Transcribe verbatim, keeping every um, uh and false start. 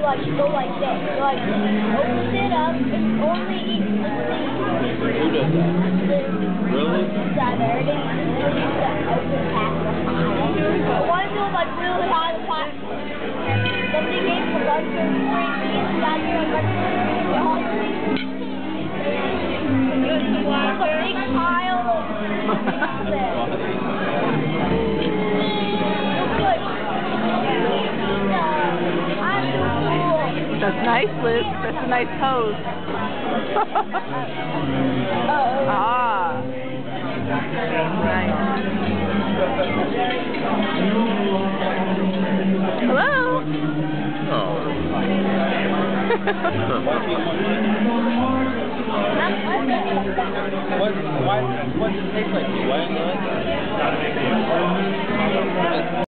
like go like this. So like open it up and only eat the seeds. Who does that? Really? Yeah, there it is. Open half the pile. One of them like really high the pile. Somebody gave him a bunch of free seeds. Got me a bunch of free seeds. It's a big pile of That's nice, Liz. That's a nice pose. Ah. Nice. Hello? Oh. what, why, what does it taste like? Why